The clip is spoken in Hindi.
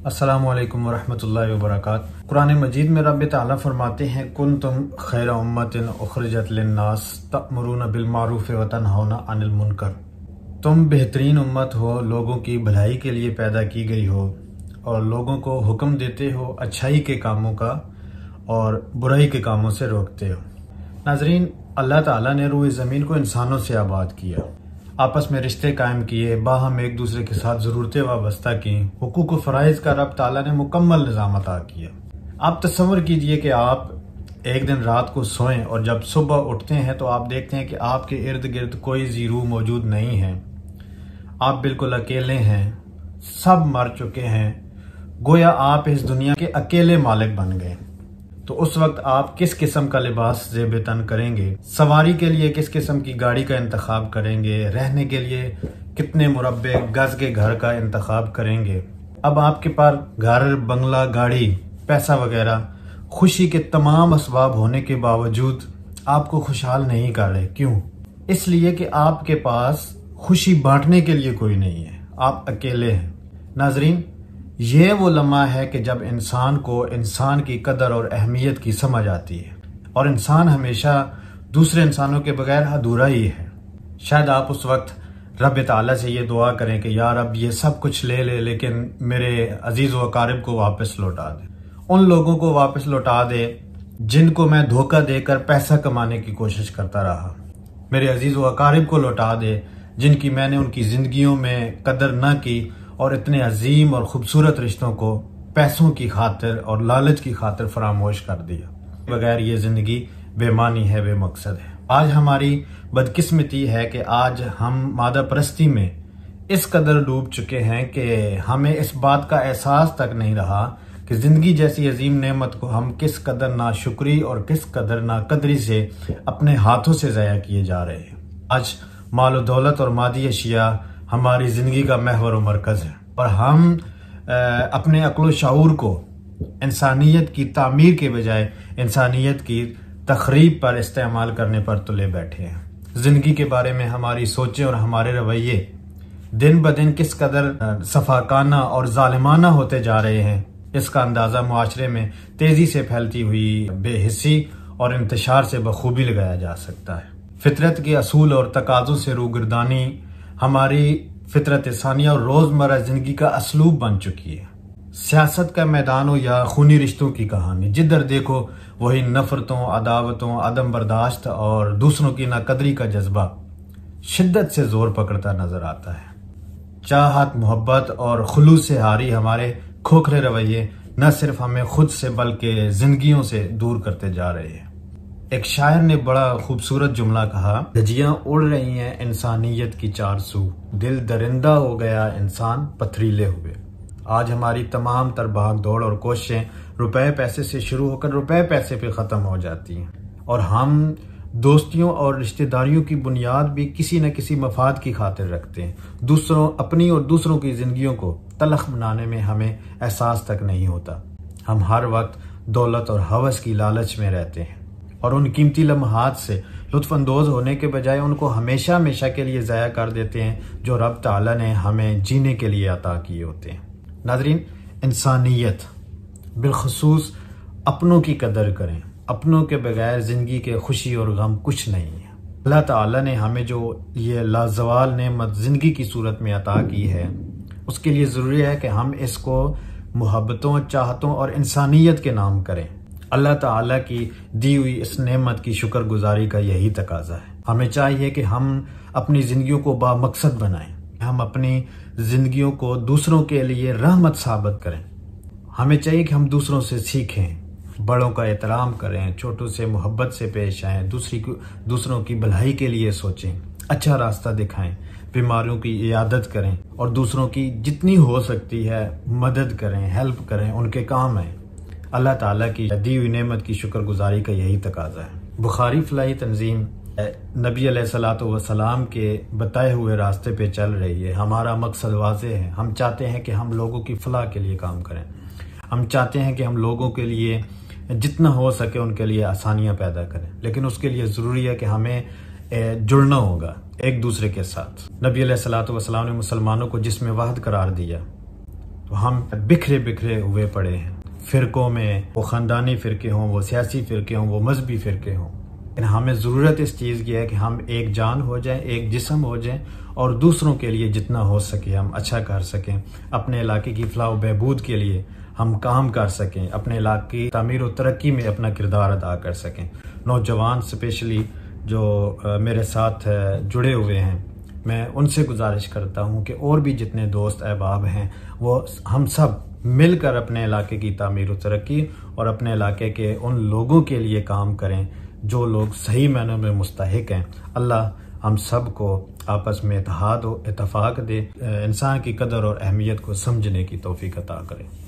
अस्सलामु अलैकुम वरहमतुल्लाहि वबरकातुहू। कुरान मजीद में रब ताला फरमाते हैं, कुंतुम खैरा उम्मतिन उखरिजत लिन्नास तअमुरूना बिल मारूफ व तनहौना अनिल मुनकर। तुम बेहतरीन उम्मत हो, लोगों की भलाई के लिए पैदा की गई हो और लोगों को हुक्म देते हो अच्छाई के कामों का और बुराई के कामों से रोकते हो। नाजरीन, अल्लाह ताला ने रूए ज़मीन को इंसानों से आबाद किया, आपस में रिश्ते कायम किए, बाहम एक दूसरे के साथ ज़रूरतें वाबस्ता की, हुकूक व फ़राइज़ का रब ताला ने मुकम्मल निज़ाम अता किया। आप तस्वर कीजिए कि आप एक दिन रात को सोएं और जब सुबह उठते हैं तो आप देखते हैं कि आपके इर्द गिर्द कोई ज़ीरू मौजूद नहीं है, आप बिल्कुल अकेले हैं, सब मर चुके हैं, गोया आप इस दुनिया के अकेले मालिक बन गए। तो उस वक्त आप किस किस्म का लिबास ज़ेब तन करेंगे, सवारी के लिए किस किस्म की गाड़ी का इंतखाब करेंगे, रहने के लिए कितने मुरब्बे गज के घर का इंतखाब करेंगे। अब आपके पास घर, बंगला, गाड़ी, पैसा वगैरह, खुशी के तमाम असबाब होने के बावजूद आपको खुशहाल नहीं कर रहे। क्यों? इसलिए कि आपके पास खुशी बांटने के लिए कोई नहीं है, आप अकेले हैं। नाजरीन, ये वो लम्हा है कि जब इंसान को इंसान की कदर और अहमियत की समझ आती है और इंसान हमेशा दूसरे इंसानों के बगैर अधूरा ही है। शायद आप उस वक्त रब ताला से ये दुआ करें कि यार अब ये सब कुछ ले ले, लेकिन मेरे अजीज व अकारिब को वापस लौटा दे, उन लोगों को वापस लौटा दे जिनको मैं धोखा देकर पैसा कमाने की कोशिश करता रहा, मेरे अजीज व अकारिब को लौटा दे जिनकी मैंने उनकी जिंदगियों में कदर न की और इतने अजीम और खूबसूरत रिश्तों को पैसों की खातिर और लालच की खातिर फरामोश कर दिया। बगैर ये जिंदगी बेमानी है, बेमकसद है। आज हमारी बदकिस्मती है कि आज हम मादा परस्ती में इस कदर डूब चुके हैं कि हमें इस बात का एहसास तक नहीं रहा कि जिंदगी जैसी अजीम नेमत को हम किस कदर नाशुक्री और किस कदर नाकदरी से अपने हाथों से ज़ाया किए जा रहे हैं। आज माल और दौलत और मादी अशिया हमारी जिंदगी का महवर और मरकज है और हम अपने अक्ल शऊर को इंसानियत की तामीर के बजाय इंसानियत की तखरीब पर इस्तेमाल करने पर तुले बैठे हैं। जिंदगी के बारे में हमारी सोचें और हमारे रवैये दिन ब दिन किस कदर सफाकाना और जालिमाना होते जा रहे हैं, इसका अंदाजा मुआशरे में तेजी से फैलती हुई बेहिस्सी और इंतशार से बखूबी लगाया जा सकता है। फितरत के असूल और तकाज़ों से रूगिरदानी हमारी फितरत सानिया और रोजमर्रा जिंदगी का असलूब बन चुकी है। सियासत का मैदान हो या खूनी रिश्तों की कहानी, जिधर देखो वही नफरतों, अदावतों, अदम बर्दाश्त और दूसरों की नाकदरी का जज्बा शिद्दत से जोर पकड़ता नजर आता है। चाहत, मोहब्बत और खुलूस से हारी हमारे खोखले रवैये न सिर्फ हमें खुद से बल्कि जिंदगियों से दूर करते जा रहे हैं। एक शायर ने बड़ा खूबसूरत जुमला कहा, धजियां उड़ रही हैं इंसानियत की चार सू, दिल दरिंदा हो गया इंसान पथरीले हुए। आज हमारी तमाम तर भाग दौड़ और कोशिशें रुपए पैसे से शुरू होकर रुपए पैसे पे ख़त्म हो जाती हैं और हम दोस्तियों और रिश्तेदारियों की बुनियाद भी किसी न किसी मफाद की खातिर रखते हैं। अपनी और दूसरों की जिंदगियों को तलख बनाने में हमें एहसास तक नहीं होता। हम हर वक्त दौलत और हवस की लालच में रहते हैं और उन कीमती लम्हात से लुत्फ अंदोज होने के बजाय उनको हमेशा हमेशा के लिए ज़ाया कर देते हैं जो रब ताला ने हमें जीने के लिए अता किए होते हैं। नाजरीन, इंसानियत बिलखसूस अपनों की कदर करें, अपनों के बगैर ज़िंदगी के खुशी और गम कुछ नहीं है। अल्लाह ताला ने हमें जो ये लाजवाल नेमत ज़िंदगी की सूरत में अता की है, उसके लिए ज़रूरी है कि हम इसको मोहब्बतों, चाहतों और इंसानियत के नाम करें। अल्लाह ताला की दी हुई इस नेमत की शुक्रगुजारी का यही तकाजा है। हमें चाहिए कि हम अपनी जिंदगियों को बामकसद बनाएं, हम अपनी जिंदगियों को दूसरों के लिए रहमत साबित करें। हमें चाहिए कि हम दूसरों से सीखें, बड़ों का एहतराम करें, छोटों से मोहब्बत से पेश आएं, दूसरों की भलाई के लिए सोचें, अच्छा रास्ता दिखाएं, बीमारियों की इयादत करें और दूसरों की जितनी हो सकती है मदद करें, हेल्प करें, उनके काम आएं। अल्लाह ताला की दी हुई नेमत की शुक्रगुजारी का यही तकाजा है। बुखारी फलाही तंजीम नबी अलैहिस्सलातु वस्सलाम के बताए हुए रास्ते पे चल रही है। हमारा मकसद वाज़ेह है, हम चाहते हैं कि हम लोगों की फलाह के लिए काम करें, हम चाहते हैं कि हम लोगों के लिए जितना हो सके उनके लिए आसानियाँ पैदा करें, लेकिन उसके लिए ज़रूरी है कि हमें जुड़ना होगा एक दूसरे के साथ। नबी अलैहिस्सलातु वस्सलाम ने मुसलमानों को जिस्म वाहिद करार दिया तो हम बिखरे बिखरे हुए पड़े हैं फ़िरक़ों में, वो ख़ानदानी फ़िरके हों, वो सियासी फ़िरके हों, वो मजहबी फ़िरके हों। लेकिन हमें ज़रूरत इस चीज़ की है कि हम एक जान हो जाएं, एक जिस्म हो जाएं और दूसरों के लिए जितना हो सके हम अच्छा कर सकें, अपने इलाके की फलाह व बहबूद के लिए हम काम कर सकें, अपने इलाके की तामीर व तरक्की में अपना किरदार अदा कर सकें। नौजवान स्पेशली जो मेरे साथ जुड़े हुए हैं, मैं उनसे गुजारिश करता हूँ कि और भी जितने दोस्त अहबाब हैं वो हम सब मिलकर अपने इलाके की तामीर व तरक्की और अपने इलाके के उन लोगों के लिए काम करें जो लोग सही मायनों में मुस्तहिक हैं। अल्लाह हम सब को आपस में इत्तेहाद व इत्तफाक दे, इंसान की कदर और अहमियत को समझने की तौफीक अता करे।